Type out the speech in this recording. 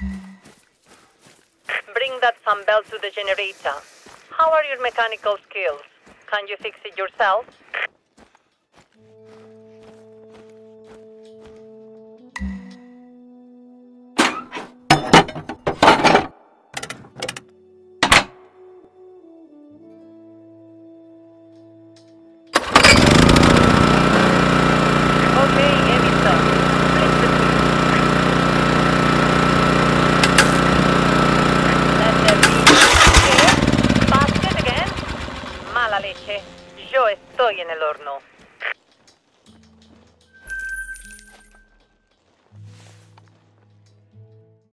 Bring that some belt to the generator. How are your mechanical skills? Can you fix it yourself? Okay, Emisa. Let there be. ¿Qué? ¿Basket again? Mala leche. Yo estoy en el horno.